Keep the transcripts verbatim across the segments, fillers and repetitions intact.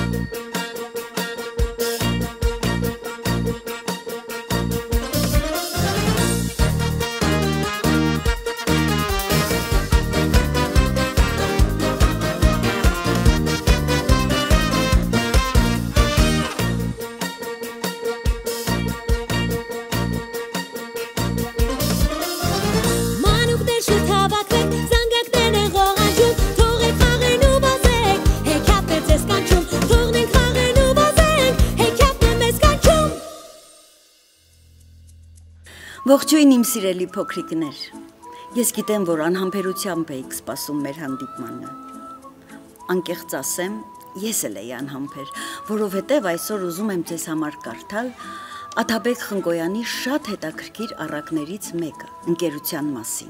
Ողջույն իմ սիրելի փոքրիկներ, ես գիտեմ, որ անհամբերությամբ էիք սպասում մեր հանդիպմանը, անկեղծ ասեմ, ես էլ էի անհամբեր, որովհետև այսօր ուզում եմ ձեզ համար կարդալ Աթաբեկ Խնկոյանի շատ հետաքրքիր առակներից մեկը, ընկերության մասին,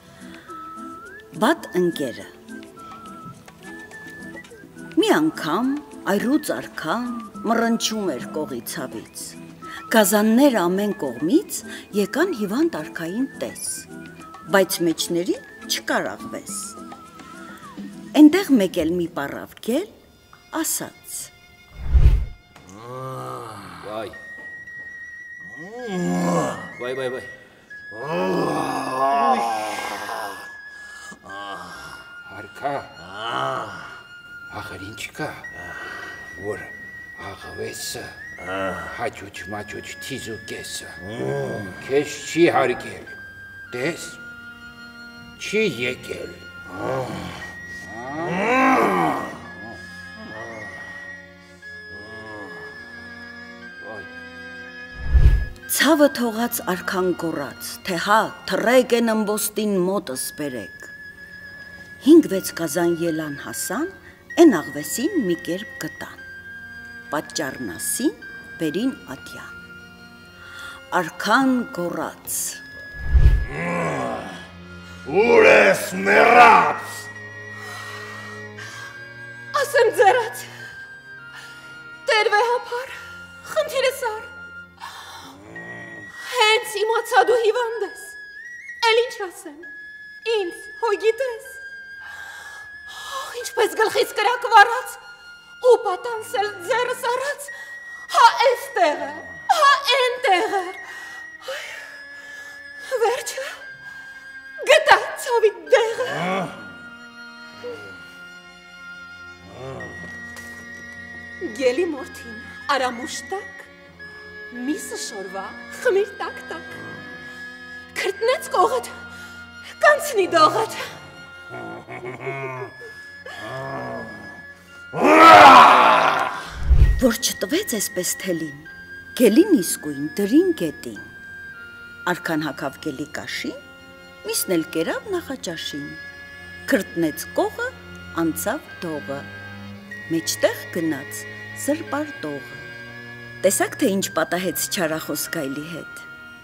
Վատ ընկերը, մի անգամ այրուց արքան մռնչում էր կողի ցավից, Գազանները ամեն կողմից եկան հիվանդ արքային տես, բայց մեջների չկարաղվես, Էնտեղ մեկ էլ մի պառավ գել, ասաց. Վայ, վայ, վայ, վայ, արքա, ախր ինչ կա, որ աղվեսը, հաճուչ-մաճուչ թիզ ու կեսը, քեզ չի հարգել, տես, չի եկել, Ցավը թողած արքան գոռաց, թե հա, թռեք են ըմբոստին մոտս բերեք, հինգ-վեց գազան ելան հասան, են աղվեսին մի կերպ գտան, պատճառն ասին, բերին ատյան, արքան գոռաց, Ուր ես մեռած, ասեմ ձերած, տերվեհապար, խնդիրսար, հենց իմացա դու հիվանդ ես, էլ ինչ ասեմ, ինձ հոյ գիտես, ինչպես գլխից կրակ վարած, ու պատանսել ձերս առած, հա էս տեղը, հա են տեղը, վերջը, գտա ցավի դեղը, Գելի մորթին արամուշտակ, միսը շորվա խմիր տակ-տակ, քրտնեց կողըտ, կանցնի դողըտ, Որ չտվեց այսպես թելին, գելին իսկույն դրին գետին, արքան հագավ գելի կաշին, միսն էլ կերավ նախաճաշին, քրտնեց կողը, անցավ դողը, մեջտեղ գնաց զրպար տողը, տեսակ թե ինչ պատահեց չարախոս գայլի հետ,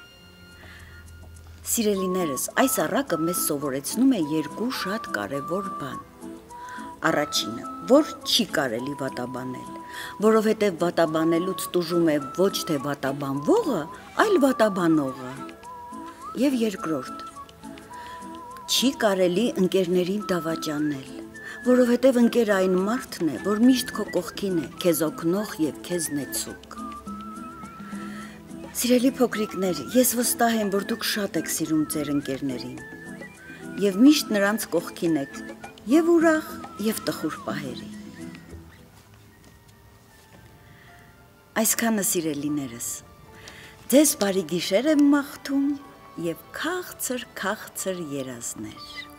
Սիրելիներս, այս առակը մեզ սովորեցնում է երկու շատ կարևոր բան, Առաջինը, որ չի կարելի վատաբանել, որովհետև վատաբանելուց տուժում է ոչ թե վատաբանվողը, այլ վատաբանողը, և երկրորդ, չի կարելի ընկերներին դավաճանել, որովհետև ընկերը այն մարդն է, որ միշտ քո կողքին է, քեզ օգնող և քեզ նեցուկ։ Սիրելի փոքրիկներ, ես վստահ եմ, որ դուք շատ եք սիրում ձեր ընկերներին, և միշտ նրանց կողքին եք, և ուրախ, և տխուր պահերի։ Այսքանը սիրելիներս, ձեզ բարի գիշեր եմ մաղթում և քաղցր-քաղցր երազներ։